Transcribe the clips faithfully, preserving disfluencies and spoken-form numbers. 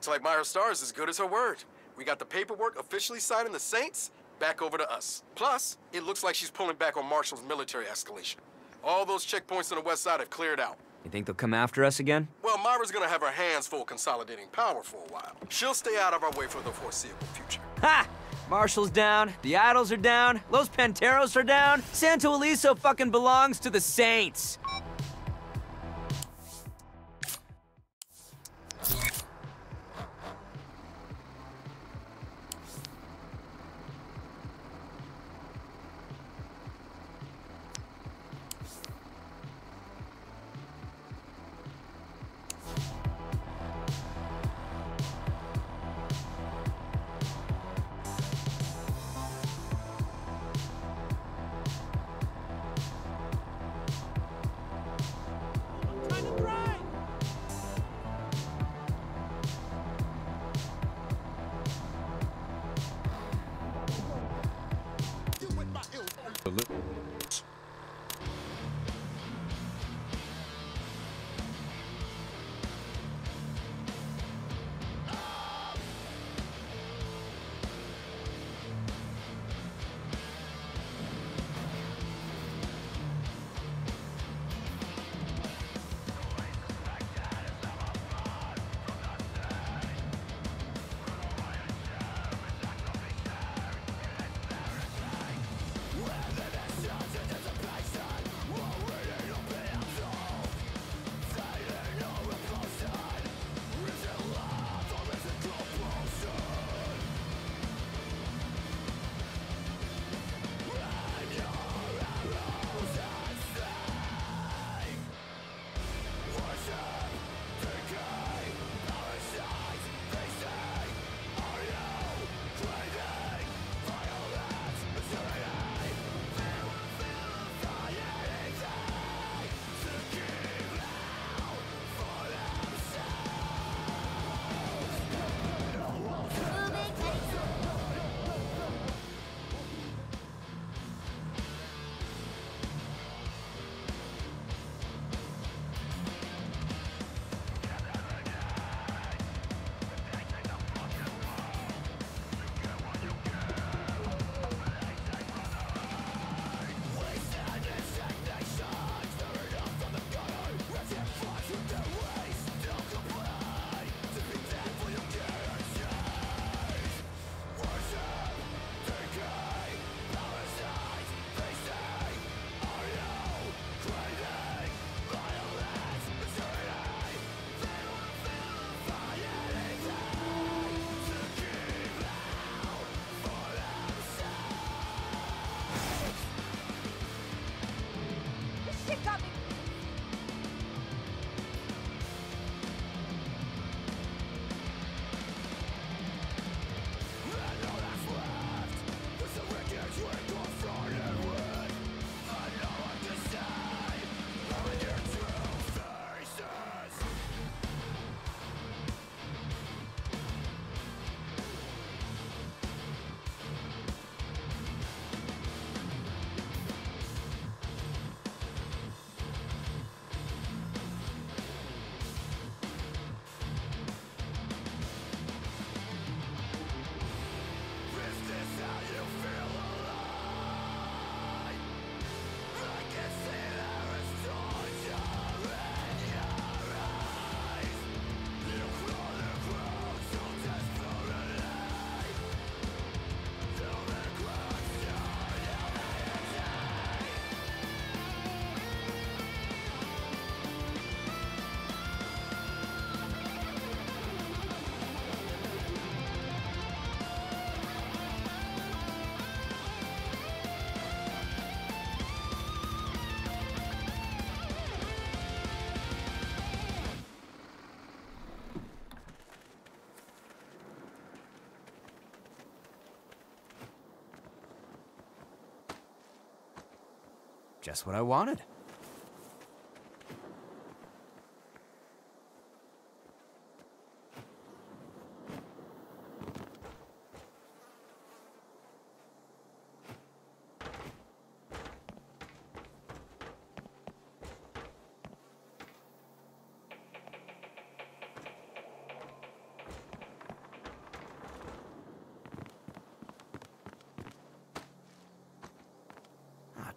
Looks like Myra Star is as good as her word. We got the paperwork officially signing the Saints back over to us. Plus, it looks like she's pulling back on Marshall's military escalation. All those checkpoints on the west side have cleared out. You think they'll come after us again? Well, Myra's gonna have her hands full consolidating power for a while. She'll stay out of our way for the foreseeable future. Ha! Marshall's down, the Idols are down, Los Panteros are down. Santo Eliso fucking belongs to the Saints. Just what I wanted.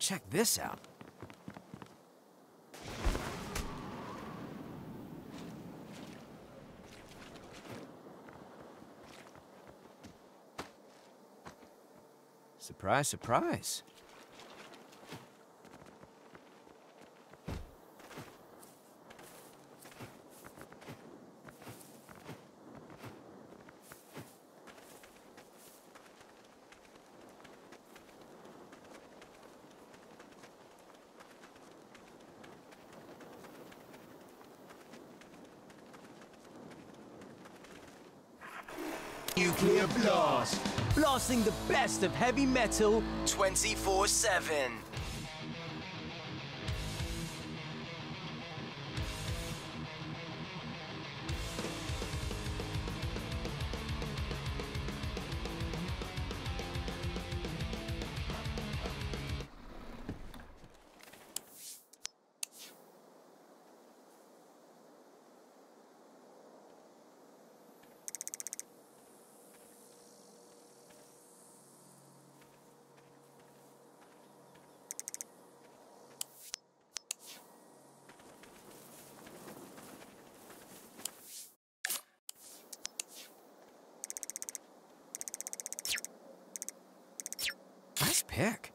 check this out. Surprise, surprise. Nuclear blast. Blasting the best of heavy metal twenty-four seven. Nice pick.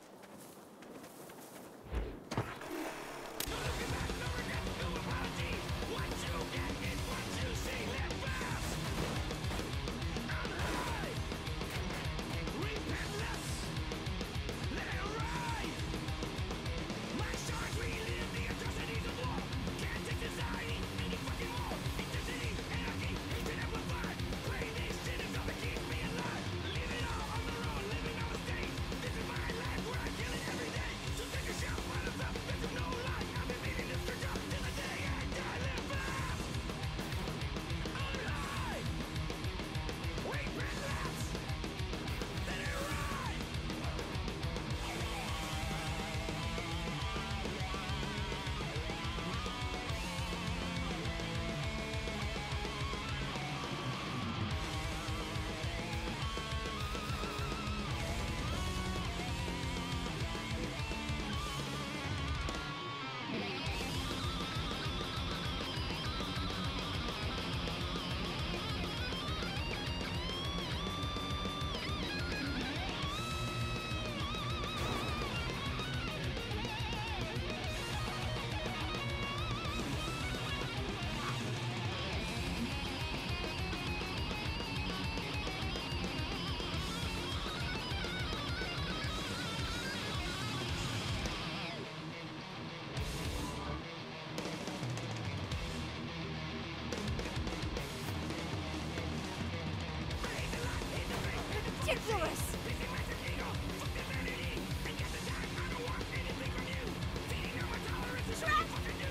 Ridiculous! Track!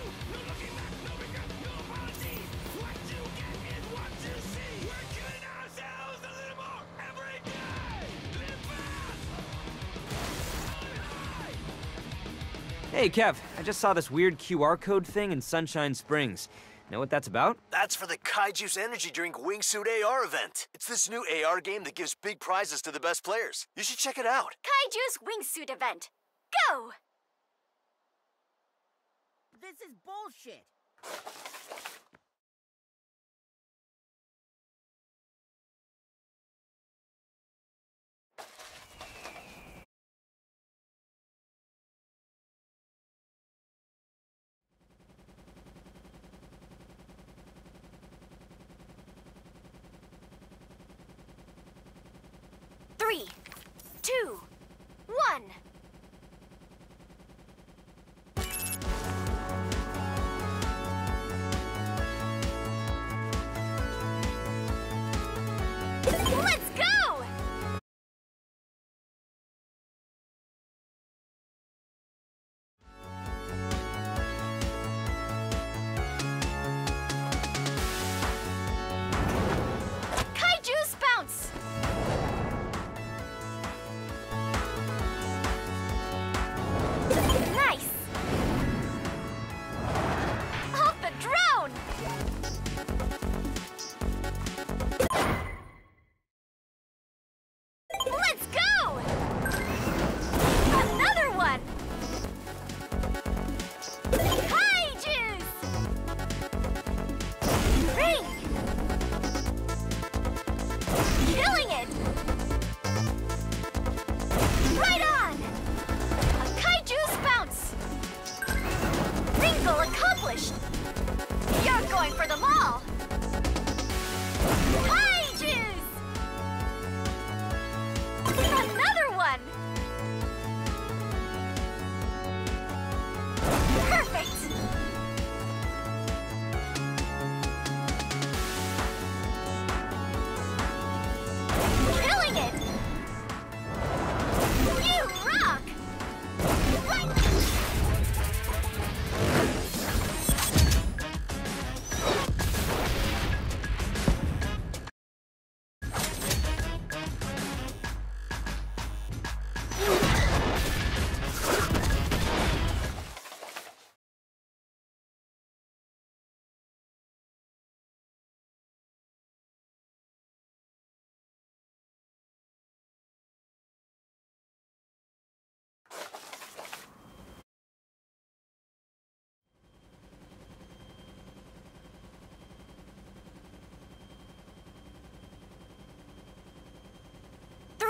Hey, Kev, I just saw this weird Q R code thing in Sunshine Springs. Know what that's about? That's for the Kaiju's Energy Drink Wingsuit A R event. It's this new A R game that gives big prizes to the best players. You should check it out. Kaiju's wingsuit event. Go! This is bullshit. Three, two, one. Let's go! Kaiju's bounce!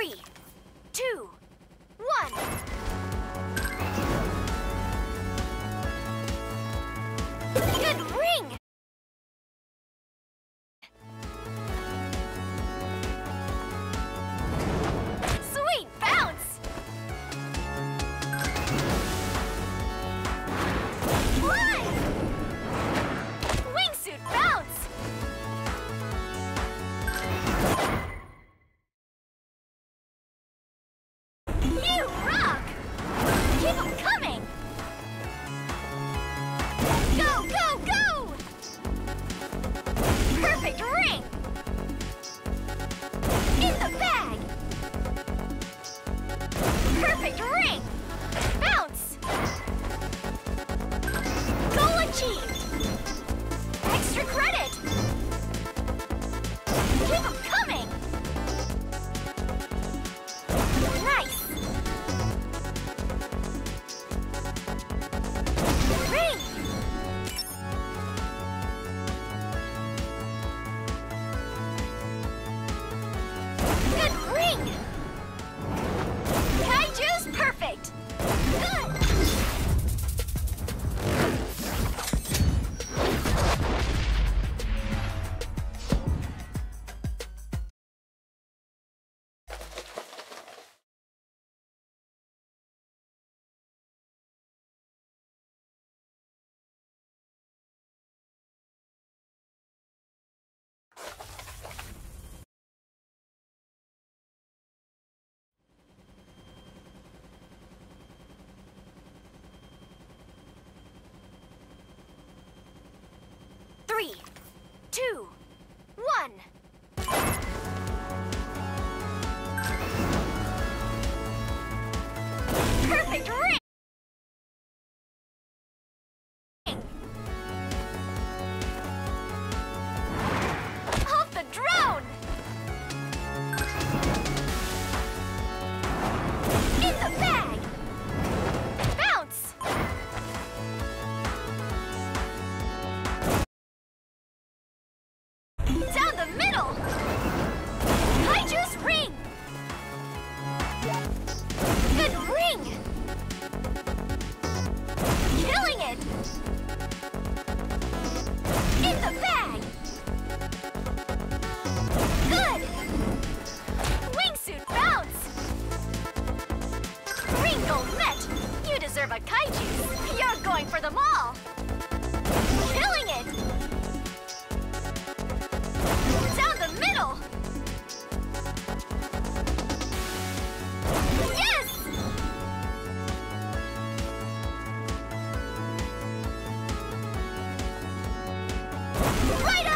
Three, two, one. Good ring! Sweet bounce! Run! Wingsuit bounce! You rock! Keep 'em coming! Go, go, go! Perfect ring! In the bag! Perfect ring! Bounce! Goal achieved! Extra credit! Keep 'em coming! Nice! Ring! Good ring! Kaiju's perfect! Good! Three, two, one. Perfect ring! Off the drone! In the bag! Bounce! Down the middle! Kaiju's ring! Good ring! Killing it! In the bag! Good! Wingsuit bounce! Ring goal met! You deserve a kaiju! You're going for them all! Killing it! Down the middle! Yes! Right